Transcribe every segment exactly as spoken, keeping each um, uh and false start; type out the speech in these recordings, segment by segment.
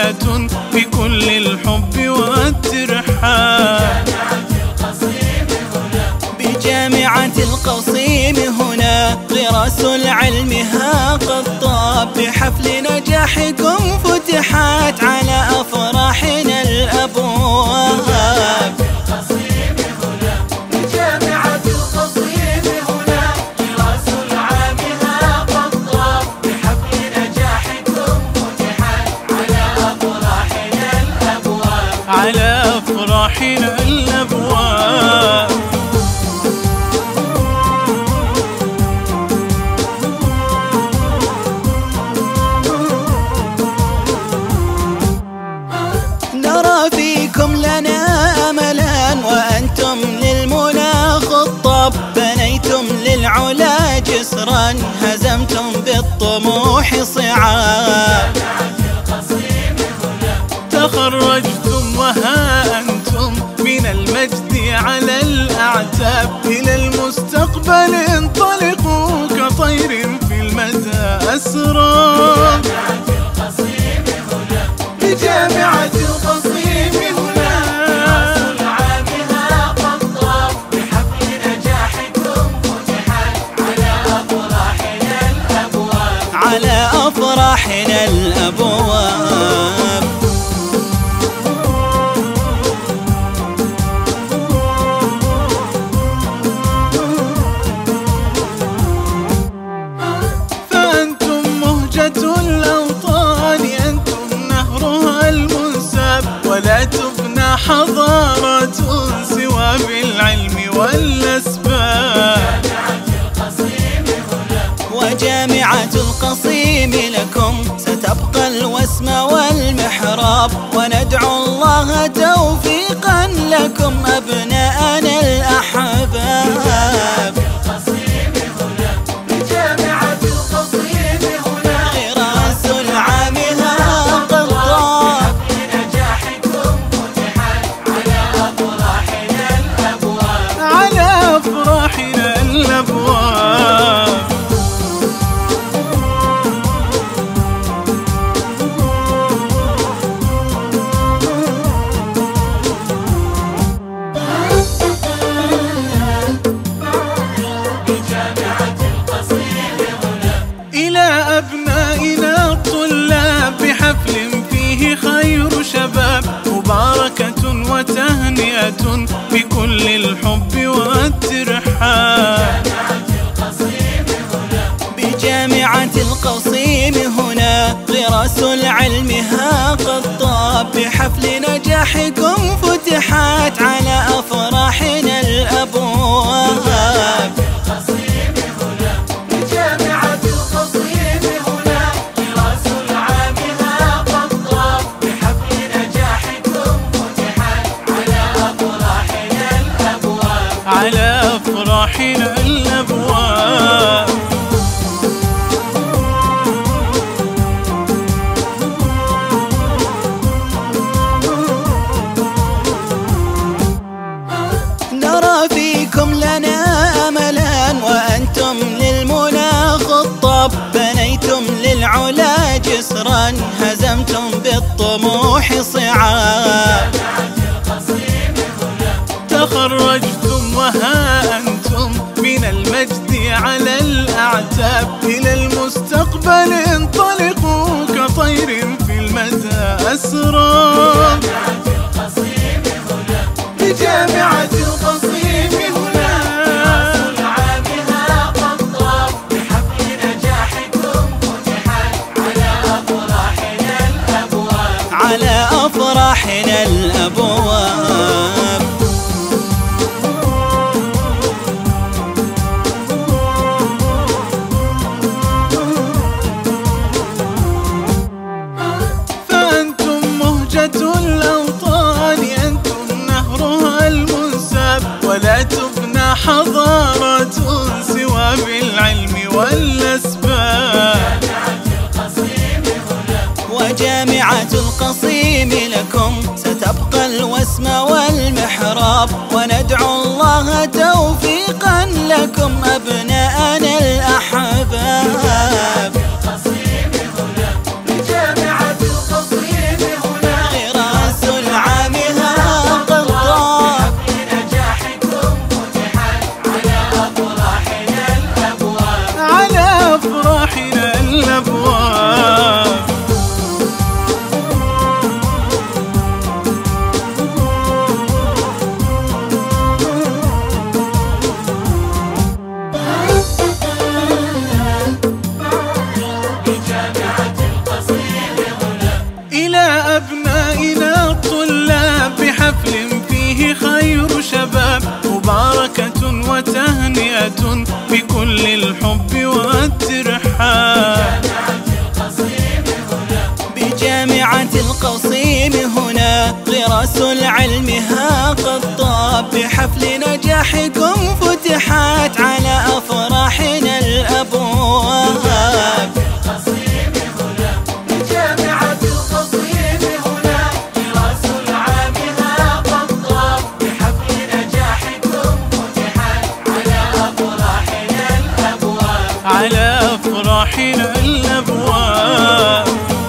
وتهنئة بكل الحب والترحاب. بجامعة القصيم هنا غراس العلم ها قد طاب، بحفل نجاحكم فتحت على أفراحنا الأبواب. بجامعة القصيم هنا غراس العلم ها قد طاب، بحفل نجاحكم فتحت على أفراحنا الأبواب. على أفراحنا الأبواب. نرى فيكم لنا أملا وأنتم للمنى خطاب، بنيتم للعلا جسرا هزمتم بالطموح صعاب. تخرجتم وها أنتم من المجد على الأعتاب، إلى المستقبل انطلقوا كطير في المدى أسراب. بجامعة القصيم هنا غراس العلم ها قد طاب، بحفل نجاحكم فتحت على أفراحنا الأبواب. على أفراحنا الأبواب. فأنتم مهجة الأوطان، أنتم نهرها المنساب، ولا تفنى حضارة سوى بالعلم والأسباب. وجامعة القصيم لكم ستبقى الوسم والمحراب، وندعو الله توفيقا لكم أبناءنا الأحباب. بجامعة القصيم هنا غراس العلم ها قد طاب، نجاحكم فتحت على أفراحنا الأبواب. على أفراحنا الأبواب. إلى أبنائنا الطلاب بحفل فيه خير شباب، مباركة وتهنئة بكل الحب والترحاب. بجامعة القصيم هنا غراس العلم ها قد طاب، بحفل نجاحكم فتحت على أفراحنا الأبواب. بجامعة القصيم هنا غراس العلم ها قد طاب، بحفل نجاحكم فتحت على أفراحنا الأبواب. على أفراحنا الأبواب. نرى فيكم لنا أملا وأنتم للمنى خطاب، بنيتم للعلا جسرا هزمتم بالطموح صعاب. تخرجتم وها أنتم من المجد على الأعتاب، إلى المستقبل انطلقوا كطير في المدى أسراب. بجامعة القصيم هنا غراس العلم ها قد طاب، بحفل نجاحكم فتحت على أفراحنا الأبواب. على أفراحنا الأبواب. فأنتم مهجة الأوطان، أنتم نهرها المنساب، ولا تفنى حضارة سوى بالعلم والأسباب. وجامعة القصيم لكم ستبقى الوسم والمحراب، وندعو الله توفيقا لكم أبناءنا الأحباب. بجامعة القصيم لرأس العلم ها قد طاب، بحفل نجاحكم فتحت على أفراحنا الأبواب. جامعة القصيم هنا لرأس العام ها قد طاب، بحفل نجاحكم فتحت على أفراحنا الأبواب. على أفراحنا الأبواب.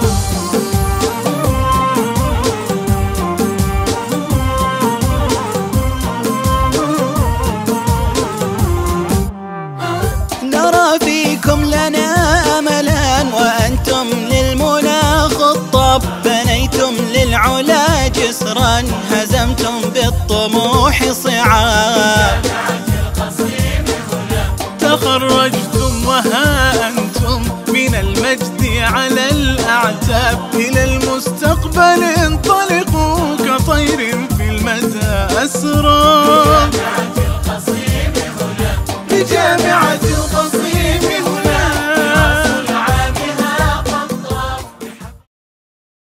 نرى فيكم لنا أملا وأنتم للمنى خطاب، بنيتم للعلا جسرا هزمتم بالطموح صعاب. تخرجتم وها أنتم من المجد على الأعتاب، إلى المستقبل انطلقتم